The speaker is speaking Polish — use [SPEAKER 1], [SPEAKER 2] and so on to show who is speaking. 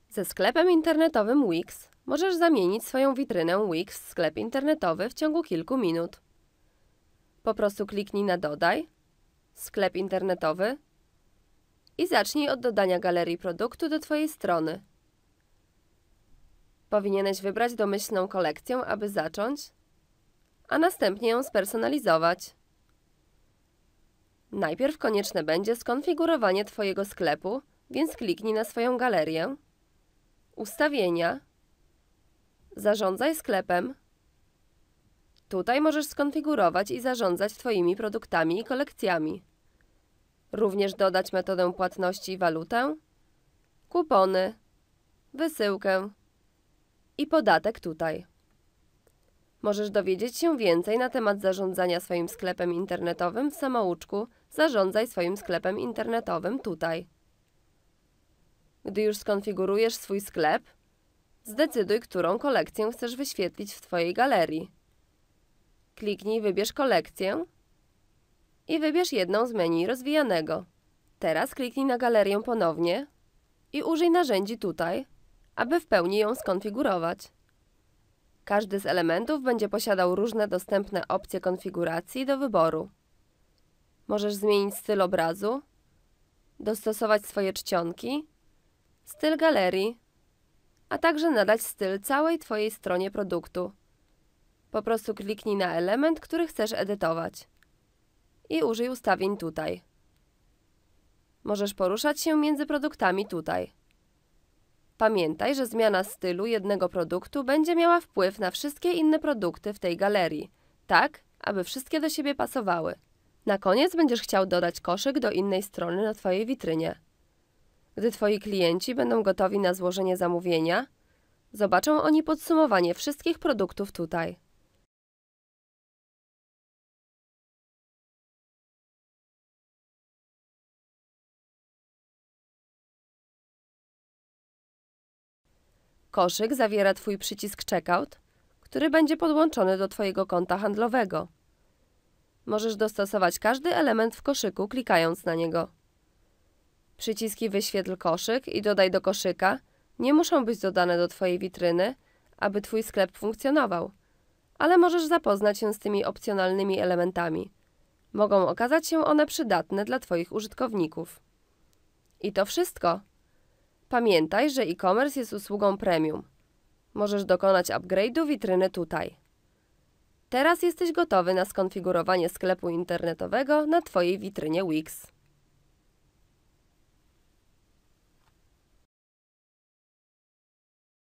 [SPEAKER 1] Ze sklepem internetowym Wix możesz zamienić swoją witrynę Wix w sklep internetowy w ciągu kilku minut. Po prostu kliknij na Dodaj, Sklep internetowy i zacznij od dodania galerii produktu do Twojej strony. Powinieneś wybrać domyślną kolekcję, aby zacząć, a następnie ją spersonalizować. Najpierw konieczne będzie skonfigurowanie Twojego sklepu, więc kliknij na swoją galerię, Ustawienia, Zarządzaj sklepem. Tutaj możesz skonfigurować i zarządzać Twoimi produktami i kolekcjami. Również dodać metodę płatności i walutę, kupony, wysyłkę i podatek tutaj. Możesz dowiedzieć się więcej na temat zarządzania swoim sklepem internetowym w samouczku Zarządzaj swoim sklepem internetowym tutaj. Gdy już skonfigurujesz swój sklep, zdecyduj, którą kolekcję chcesz wyświetlić w Twojej galerii. Kliknij Wybierz kolekcję i wybierz jedną z menu rozwijanego. Teraz kliknij na galerię ponownie i użyj narzędzi tutaj, aby w pełni ją skonfigurować. Każdy z elementów będzie posiadał różne dostępne opcje konfiguracji do wyboru. Możesz zmienić styl obrazu, dostosować swoje czcionki, styl galerii, a także nadać styl całej Twojej stronie produktu. Po prostu kliknij na element, który chcesz edytować i użyj ustawień tutaj. Możesz poruszać się między produktami tutaj. Pamiętaj, że zmiana stylu jednego produktu będzie miała wpływ na wszystkie inne produkty w tej galerii, tak, aby wszystkie do siebie pasowały. Na koniec będziesz chciał dodać koszyk do innej strony na Twojej witrynie. Gdy Twoi klienci będą gotowi na złożenie zamówienia, zobaczą oni podsumowanie wszystkich produktów tutaj. Koszyk zawiera Twój przycisk Checkout, który będzie podłączony do Twojego konta handlowego. Możesz dostosować każdy element w koszyku, klikając na niego. Przyciski Wyświetl koszyk i Dodaj do koszyka nie muszą być dodane do Twojej witryny, aby Twój sklep funkcjonował, ale możesz zapoznać się z tymi opcjonalnymi elementami. Mogą okazać się one przydatne dla Twoich użytkowników. I to wszystko. Pamiętaj, że e-commerce jest usługą premium. Możesz dokonać upgrade'u witryny tutaj. Teraz jesteś gotowy na skonfigurowanie sklepu internetowego na Twojej witrynie Wix.